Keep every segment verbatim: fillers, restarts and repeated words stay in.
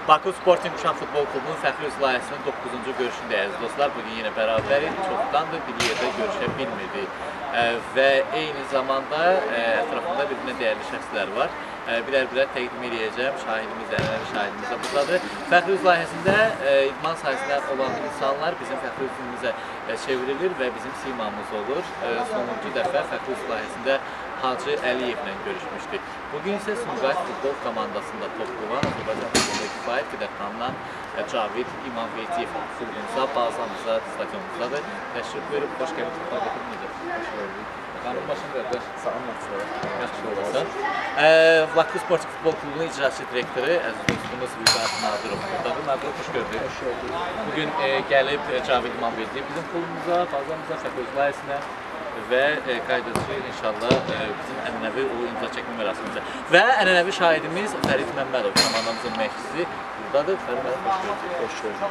Baku Sporting Uşaq Futbol Klubunun fəxri üzv layihəsinin doqquzuncu görüşündə əziz dostlar, bugün yenə bərabərik, çoxdandır bir yerdə görüşə bilmirdik və eyni zamanda ətrafında bir-birinə dəyərli şəxslər var. Birər-birər təqdim edəcəm, şahidimiz, ənənəvi şahidimiz də buradadır. Fəxri üzv layihəsində idman sahəsində olan insanlar bizim fəxri üzvümüzə çevrilir və bizim simamız olur. Sonuncu dəfə fəxri üzv layihəsində Hacı Əliyevlə görüşmüşdük. Bugün isə Sumqayıt futbol komandasında top quran Azərbaycan futbolunda kifayət qədər tanınan Cavid İmamverdiyev klubumuza, bazamıza, stadionumuzdadır. Təşrif verib, xoş gəlib, tutma gətirməyəcək. Xoş gördük. Qanun başını verdi. Sağ olun, yaxşı olasın. Baku Sporting Futbol Klubunun icraçı direktoru, əziz dostumuz Vüqar Nadirov buradadır. Nadirov, xoş gördük. Xoş gördük. Bugün gəlib Cavid İmamverdiyev bizim klubumuza, bazamıza, fəxri üzv layihəsinə və qaydacı inşallah bizim ənənəvi o imza çəkmə mərasimimizə. Və ənənəvi şahidimiz Fərid Məmmədov, komandamızın məşqçisi buradadır. Fərid Məmmədov, xoş gördük.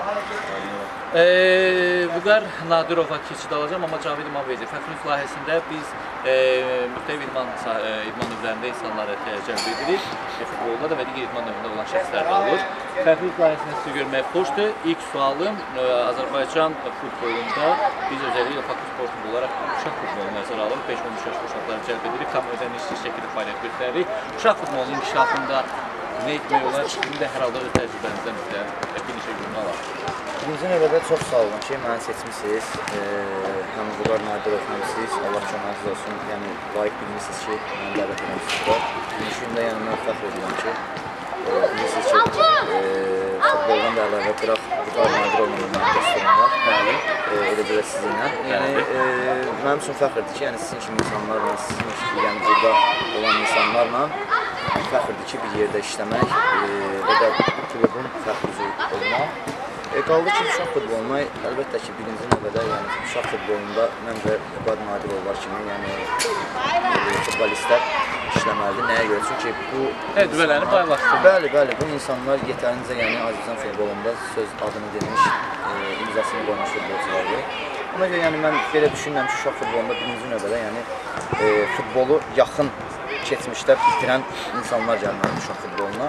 Vüqar Nadirova keçid alacağım, amma Cavid İmamverdiyev fəxri üzv layihəsində biz müxtəlif idman növlərində insanları cəlb edirik. Futbolda da və digər idman növlərində olan şəxslər də olur. Fəxri üzv layihəsində sizi görmək xoşdur. İlk sualım, Azərbaycan futbolunda biz özellikle Baku Sporting olaraq uşaq futbolunu nəzərə alırıq. beş on üç yaş uşaqları cəlb edirik. Kamerada nişli şəkildə fəaliyyət göstəririk. Uşaq futbolunun inkişafında nə etmək olar? Sizin də hər halda öz təcrübənizdən bizə bir neçə gününü alaq. Birinci növbədə çox sağ olun ki, məni seçmişsiniz. Həm Vüqar Nadirov, həm siz. Allah köməyiniz olsun. Yəni, layiq bilmişsiniz ki, məni dəvət etmişsiniz. Birinci gündə yəni, mən fəxr edirəm ki, bilirsiniz ki, futboldan da əlavə qıraq Vüqar Nadirovla mənim dostlarım var. Bəli. Elə belə sizinlə. Yəni, mənim üçün fəxrdir ki, yəni sizin kimi insanlarla, sizin kimi yəni burada olan insanlarla fəxrdir ki, bir yerdə işləmək və də bu klubun fəxr üzvü olmaq. Qaldı ki, uşaq futboluna, əlbəttə ki, birinci növbədə yəni uşaq futbolunda məncə Vüqar Nadirovlar kimi, yəni futbolistlər işləməlidir. Nəyə görə? Çünki bu təcrübələrini paylaşdırır. Bəli, bəli, bu insanlar yetərincə yəni Azərbaycan futbolunda söz adını demiş, imzasını qoymuş futbolçulardır. Ona görə yəni mən belə düşünürəm ki, uşaq futbolunda birinci növbədə yəni futbolu yaxın keçmişdə bitirən insanlar gəlməlidir uşaq futboluna.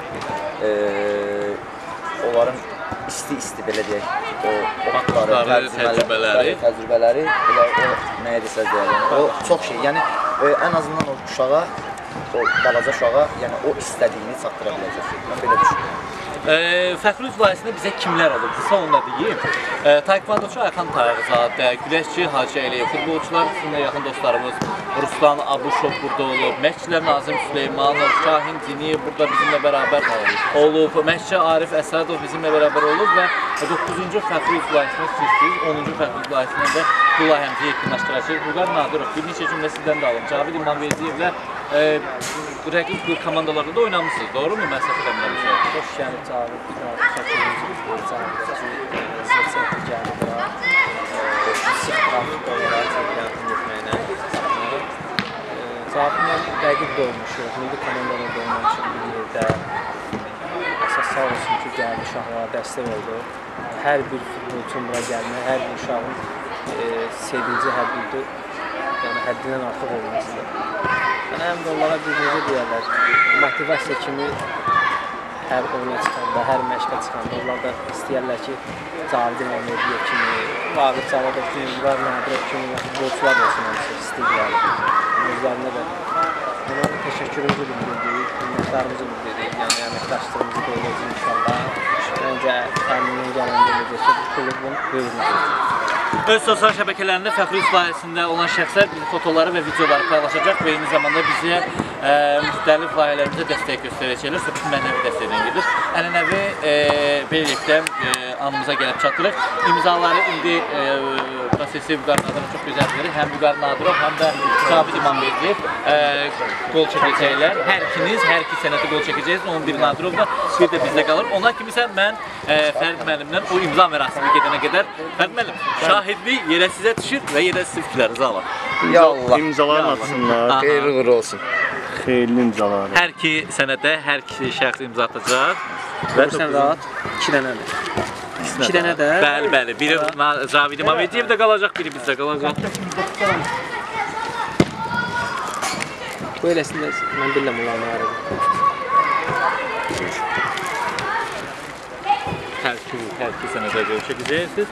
Onların isti-isti belə deyək, o vaxtları, təcrübələri, təcrübələri, elə o nəyə desəz deyəlim, o çox şey, yəni ən azından o uşağa, o balaca uşağa, yəni o istədiyini çatdıra biləcək. Mən belə düşünürəm. Fəxri üzv layihəsində bizə kimlər olur? Qısa onu da deyim. Taekvondoçu Ayxan Tayağzadə, güləşçi Hacı Əliyev, futbolçular sizin də yaxın dostlarımız Ruslan Abuşov burada olub, məşqçilər Nazim Süleymanov, Şahin Ciniyev burada bizimlə bərabər olub, məşqçi Arif Əsədov bizimlə bərabər olub və doqquzuncu fəxri üzv layihəsində sizsiniz, onuncu fəxri üzv layihəsində də bu layihəmizi yekunlaşdıracaq. Vüqar Nadirov, bir neçə cümlə sizdən də alın. Cavid İmamverdiyevlə rəqib komandalarda da oynamısınız, doğru mu? Mən səhv eləmirəm. Xoş gəlib Cavid, bir daha çəkilmişik, Cavid ki, səhv gəlib bura. Sıx trafik olaraq çəkilətini getməklə. Cavidlə rəqib də olmuşuq, milli komandada da olmamışıq bir yerdə. Əsas sağ olsun ki, gəldi uşaqlara dəstək oldu. Hər bir futbolçun bura gəlmək, hər bir uşağın sevinci həddidir, yəni həddindən artıq olmasıdır. Yəni, həm də onlara bir necə deyərlər, motivasiya kimi hər oyuna çıxanda, hər məşqə çıxanda onlar da istəyərlər ki, Cavid İmamverdiyev kimi, Vaqif Cavidov kimi, Vüqar Nadirov kimi futbolçular olsun, həmsə istəyirlər. Özlərinə də ona təşəkkürümüzü bildirdik, minnətlərimizi bildirdik, yəni əməkdaşlığımızı qoyulacaq inşallah. Məncə, əmindən gələndə necə ki, bu klubun böyümüzü. Öz sosial şəbəkələrində fəxri üzv layihəsində olan şəxslər bizim fotoları və videoları paylaşacaq və eyni zamanda bizə müxtəlif layihələrimizə dəstək göstərəcəklər, sürpriz mənəvi dəstəkdən gedir. Ənənəvi beləliklə anımıza gəlib çatdırıq. İmzaları indi prosesi Vüqar Nadirov çox gözəl bilir. Həm Vüqar Nadirov, həm də Cavid İmamverdiyev qol çəkəcəklər. Hər ikiniz, hər iki sənəti qol çəkəcəksiniz. on bir Nadirovla bir də bizdə qalır. Ona kimi sən mən Fərid müəllimlə o imza mərasimi gedənə qədər Fərid müəllim, şahidlik yerə sizə düşür və yerə sizin fikirlərinizi alır. Ya Allah. İmzaların atsınlar. Xeyirli uğurlu olsun. Xeyirli imzalar. Hər iki sənədə hər iki şəxs imza atacaq. Görürsən rahat, iki dənədir. İki dənə də. Bəli, bəli. Biri Cavid İmamverdiyev də qalacaq, biri bizdə qalacaq. Bu eləsində mən biləm onların ayrıdır. hər iki, hər iki sənədə görüşə gidəcəksiniz.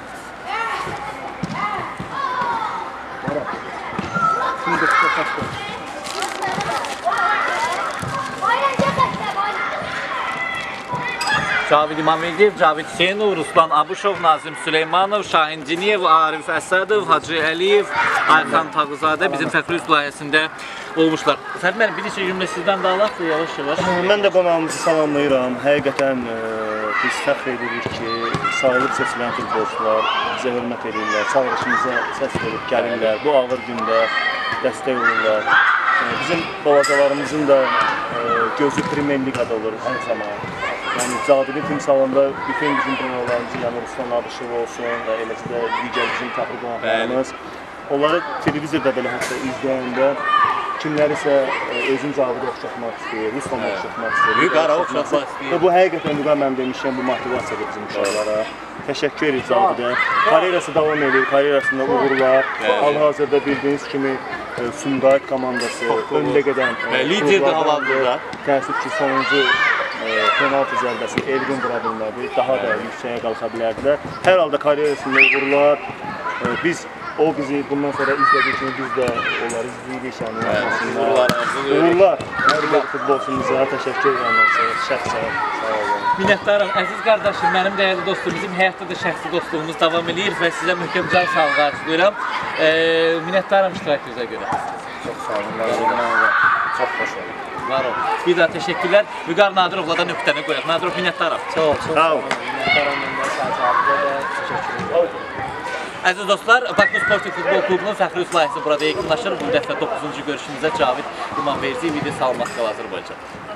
Cavid İmamverdiyev, Cavid Hüseynov, Ruslan Abuşov, Nazim Süleymanov, Şahin Ciniyev, Arif Əsadov, Hacı Əliyev, Ayxan Tağızadə bizim fəxri üst layihəsində olmuşlar. Fərid müəllim, bir neçə cümlə sizdən də alaq, yavaş-yavaş. Mən də qonağımızı salamlayıram. Həqiqətən e, biz fəxr edirik ki, sayılıb seçilən futbolçular bizə hörmət edirlər, çağırışımıza səs verib gəlirlər. Bu ağır gündə dəstək olurlar. E, bizim balacalarımızın da e, gözü Premier Liqada olur hər zaman. Yəni Cavidin timsalında bütün bizim qonaqlarımız, yəni Ruslan Abuşov olsun və eləcə də digər bizim fəxri qonaqlarımız. Onları televizorda belə hətta izləyəndə kimlərisə özün Cavidə oxşatmaq istəyir, Ruslan'a oxşatmaq istəyir. Vüqara oxşatmaq istəyir. Və bu həqiqətən Vüqar mənim demişəm, bu motivasiyadır bizim uşaqlara. Təşəkkür edirik Cavidə. Karyerası davam edir, karyerasında uğurlar. Hal-hazırda bildiyiniz kimi Sumqayıt komandası öndə gedən liderdir hal-hazırda. Təəssüf ki, sonuncu penaltı zərbəsini Elvin vura bilmədi. Daha da yüksəyə qalxa bilərdilər. Hər halda karyerasında uğurlar. Biz O bizi bundan sonra izlədiyi kimi biz də onları izləyirik. Uğurlar, uğurlar. Hər bir futbolçumuza təşəkkür edirəm. Şəxsən sağ olun. Minnətdaram, əziz qardaşım, mənim dəyərli dostum, bizim həyatda da şəxsi dostluğumuz davam edir və sizə möhkəm can sağlığı arzulayıram. E, minnətdaram iştirakınıza görə. Çox sağ olun, çox xoş olun. Var olun. Bir daha təşəkkürlər. Vüqar Nadirovla da nöqtəni qoyaq. Nadirov, minnətdaram. Çox, çox sağ olun. Minnətdaram, mən də Səcavdə də təşəkkür edirəm. Əziz dostlar, Bakı Sportiv Futbol Klubunun fəxri üst layihəsi burada yekunlaşır. Bu dəfə doqquzuncu görüşümüzdə Cavid İmamverdiyev idi. Salamat qal Azərbaycan.